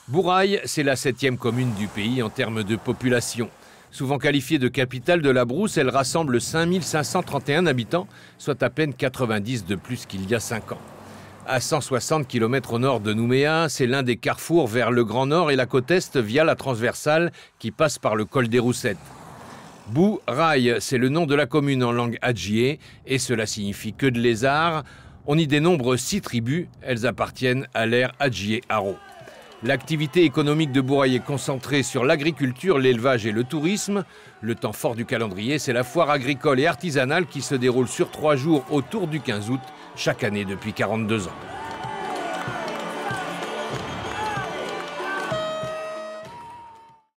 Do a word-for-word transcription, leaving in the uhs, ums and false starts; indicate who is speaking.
Speaker 1: Bourail, c'est la septième commune du pays en termes de population. Souvent qualifiée de capitale de la brousse, elle rassemble cinq mille cinq cent trente et un habitants, soit à peine quatre-vingt-dix de plus qu'il y a cinq ans. À cent soixante kilomètres au nord de Nouméa, c'est l'un des carrefours vers le Grand Nord et la côte Est via la transversale qui passe par le col des Roussettes. Bourail, c'est le nom de la commune en langue adjiyé et cela signifie queue de lézard. On y dénombre six tribus, elles appartiennent à l'ère adjiyé-haro. L'activité économique de Bourail est concentrée sur l'agriculture, l'élevage et le tourisme. Le temps fort du calendrier, c'est la foire agricole et artisanale qui se déroule sur trois jours autour du quinze août, chaque année depuis quarante-deux ans.